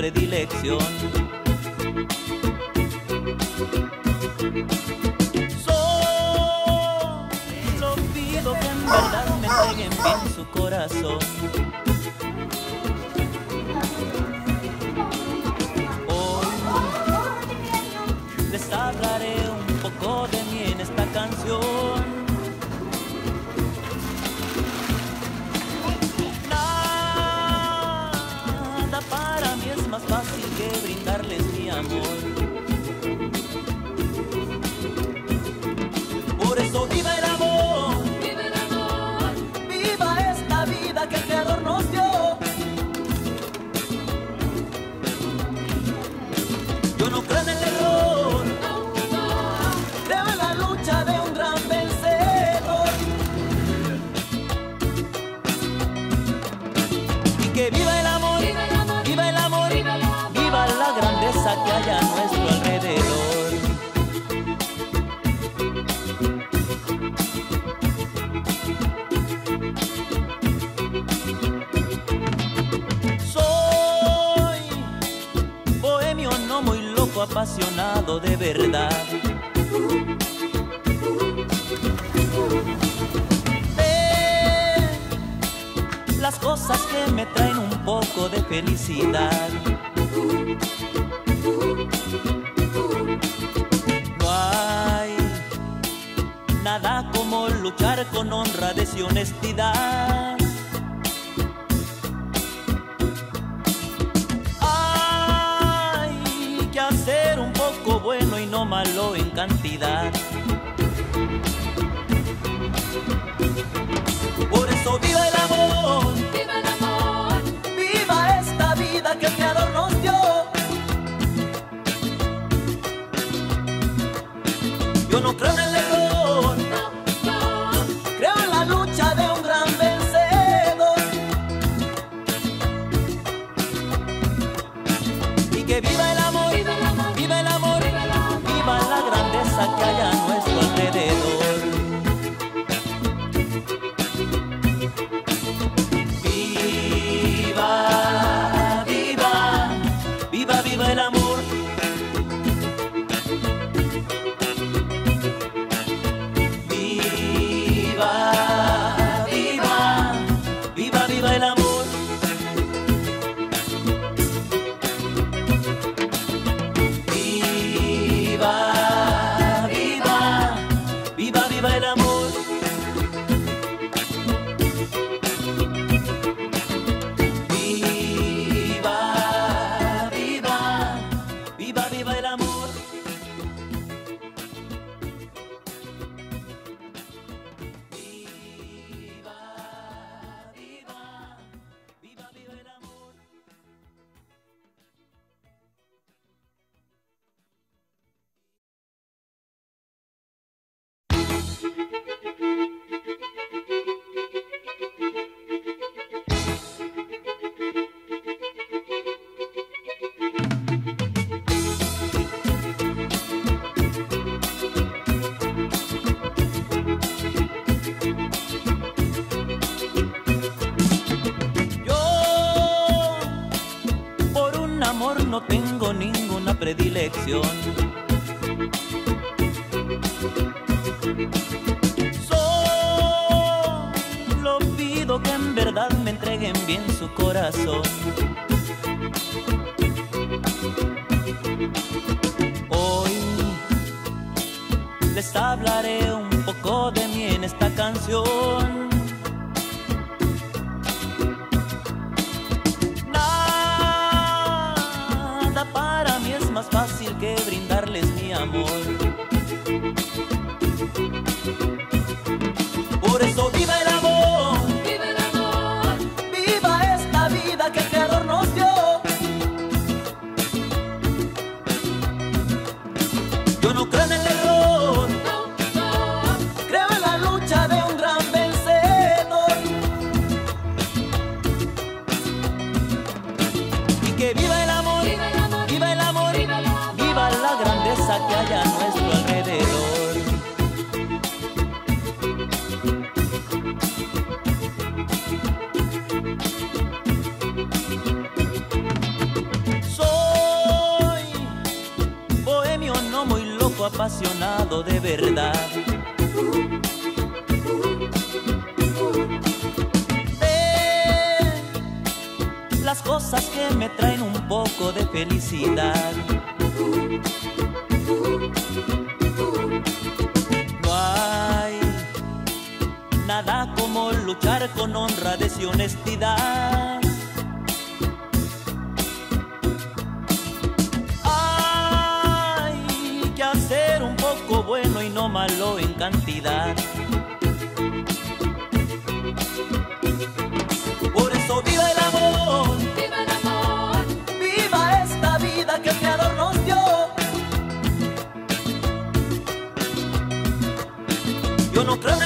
predilección. Solo pido que en verdad me entreguen bien su corazón. Hoy les hablaré un poco de mí en esta canción. Para mí es más fácil que brindarles mi amor. Por eso viva el amor, viva el amor, viva esta vida que el Creador nos dio. Yo no creo en el error, creo en la lucha de un gran vencedor. Y que viva el amor, viva el amor, viva el amor, viva la grandeza que hay a nuestro alrededor. Soy bohemio, no muy loco, apasionado de verdad. Las cosas que me traen un poco de felicidad. No hay nada como luchar con honradez y honestidad. Hay que hacer un poco bueno y no malo en cantidad. Por eso viva el amor, viva el amor, viva esta vida que el Creador nos dio. Yo no creo en el error, creo en la lucha de un gran vencedor. Y que viva el amor, viva el amor, viva el amor, viva la grandeza que hay a nuestro alrededor. El amor, viva, viva, viva, viva el amor, viva, viva, viva, viva el amor. Viva, viva el amor. Viva, viva, viva, viva el amor. No tengo ninguna predilección. Solo pido que en verdad me entreguen bien su corazón. Hoy les hablaré un poco de mí en esta canción. Para mí es más fácil que brindarles mi amor. Por eso viva el amor, viva el amor, viva esta vida que el Creador nos dio. Yo no creo en el error, creo en la lucha de un gran vencedor. Y que viva el amor, viva el amor, viva la grandeza que hay a nuestro yo muy loco, apasionado de verdad. Las cosas que me traen un poco de felicidad. No hay nada como luchar con honradez y honestidad. Hay que hacer un poco bueno y no malo en cantidad. Por eso viva el amor, ¡Viva el amor! viva esta vida que el Creador nos dio. Yo no creo en